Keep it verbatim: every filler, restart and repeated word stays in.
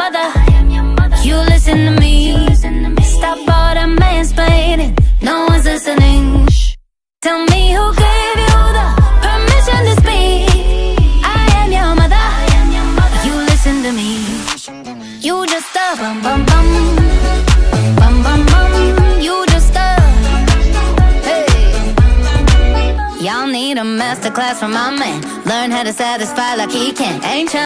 mother. You listen to me. Stop all the mansplaining. No one's listening. Tell me who gave you the permission to speak. I am your mother. You listen to me. You just a bum bum bum. Bum bum bum. You just a. Hey. Y'all need a masterclass from my man. Learn how to satisfy like he can. Ain't